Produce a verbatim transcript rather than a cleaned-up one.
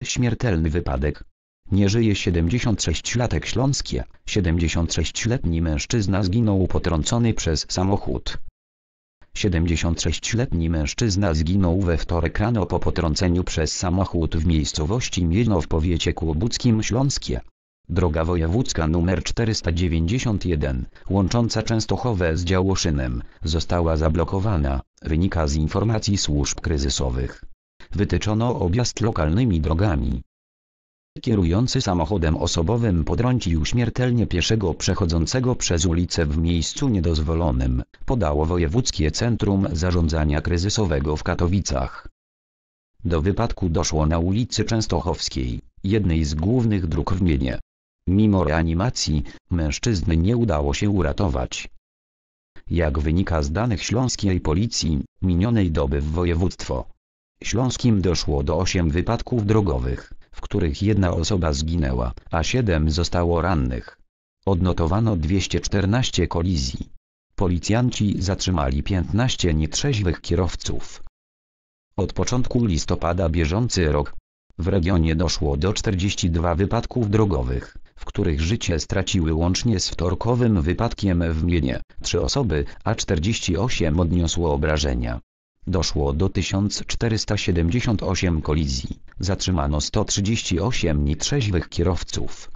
Śmiertelny wypadek. Nie żyje siedemdziesięciosześciolatek śląskie. siedemdziesięciosześcioletni mężczyzna zginął potrącony przez samochód. siedemdziesięciosześcioletni mężczyzna zginął we wtorek rano po potrąceniu przez samochód w miejscowości Mielno w powiecie kłobuckim Śląskie. Droga wojewódzka nr czterysta dziewięćdziesiąt jeden, łącząca Częstochowę z Działoszynem, została zablokowana, wynika z informacji służb kryzysowych. Wytyczono objazd lokalnymi drogami. Kierujący samochodem osobowym potrącił śmiertelnie pieszego przechodzącego przez ulicę w miejscu niedozwolonym, podało Wojewódzkie Centrum Zarządzania Kryzysowego w Katowicach. Do wypadku doszło na ulicy Częstochowskiej, jednej z głównych dróg w Mielnie. Mimo reanimacji, mężczyzny nie udało się uratować. Jak wynika z danych śląskiej policji, minionej doby w województwo śląskim doszło do ośmiu wypadków drogowych, w których jedna osoba zginęła, a siedem zostało rannych. Odnotowano dwieście czternaście kolizji. Policjanci zatrzymali piętnastu nietrzeźwych kierowców. Od początku listopada bieżący rok w regionie doszło do czterdziestu dwóch wypadków drogowych, w których życie straciły łącznie z wtorkowym wypadkiem w Mielnie trzy osoby, a czterdzieści osiem odniosło obrażenia. Doszło do tysiąc czterysta siedemdziesiąt osiem kolizji, zatrzymano sto trzydzieści osiem nietrzeźwych kierowców.